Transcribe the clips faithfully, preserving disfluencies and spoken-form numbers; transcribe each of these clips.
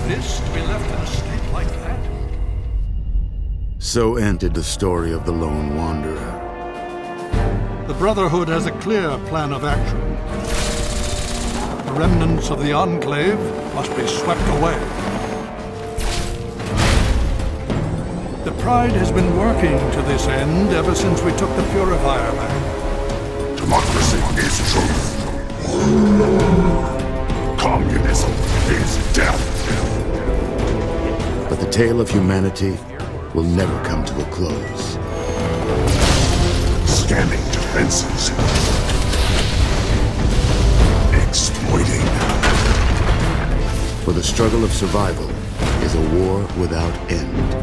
this to be left in a state like that? So ended the story of the Lone Wanderer. The Brotherhood has a clear plan of action. The remnants of the Enclave must be swept away. The Pride has been working to this end ever since we took the Purifier back. Democracy is truth. Communism is death. But the tale of humanity will never come to a close. Scanning defenses. Exploiting. For the struggle of survival is a war without end.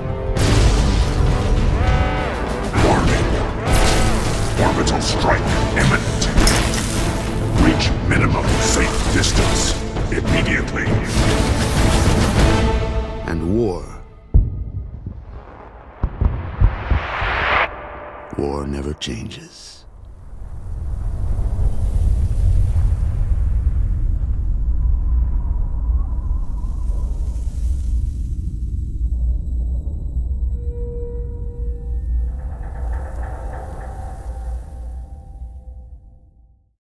Warning. Orbital strike imminent. Reach minimum safe distance immediately. And war. War never changes.